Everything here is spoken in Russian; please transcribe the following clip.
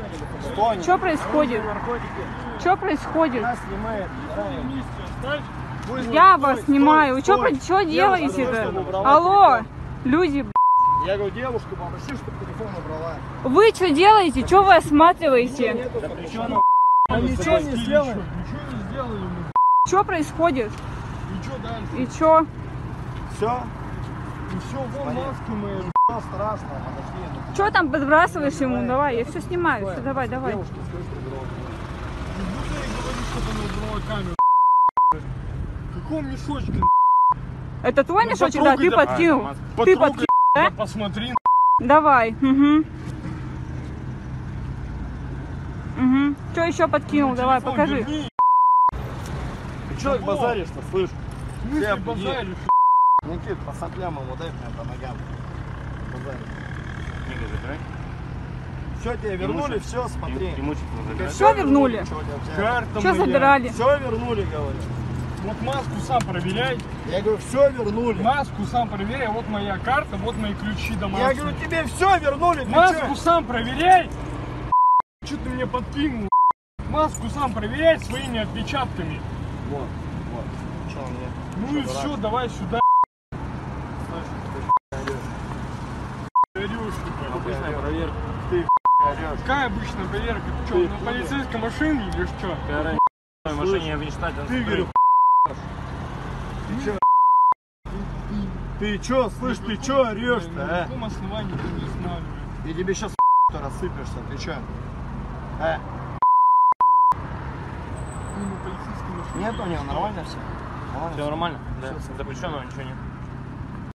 Что происходит? Что происходит? Я вас снимаю. Вы что делаете-то? Алло, люди. Я говорю, девушка, попроси, чтобы телефон убрала. Вы что делаете? Что вы осматриваете? Ничего не сделали. Что происходит? И что дальше? И что? Все? И все, вон маски мы, страшно, подожди. Что там подбрасываешь ему? Давай, я все снимаю. Все, давай. Девушка, в каком мешочке? Это твой мешочек? Да, ты подкинул. Ты подкинул, да? Посмотри. Давай. Угу. Что еще подкинул? Давай, покажи. Ты что базаришь-то, слышь? Ты базаришь? Никит, по соплям ему дай мне по ногам. Все, тебе вернули, все, смотри. Все вернули? Что забирали? Все вернули, говорю. Вот маску сам проверяй. Я говорю, все вернули. Маску сам проверяй. Вот моя карта, вот мои ключи до маски. Я говорю, тебе все вернули. Маску сам проверяй. Что ты мне подкинул? Маску сам проверяй своими отпечатками. Вот. Что мне? Ну и все, давай сюда. Обычная проверка. Ты орешь. Какая обычная проверка? Ты что, на полицейской машине или что? В машине не считать. Ты, говорю, ты чё, слышь, ты чё орешь-то, На каком основании ты не знали? Я тебе сейчас рассыпешься, ты чё? Ну, на полицейской машине. Нет у него, нормально все? Все нормально? Да. Запрещенного ничего нет.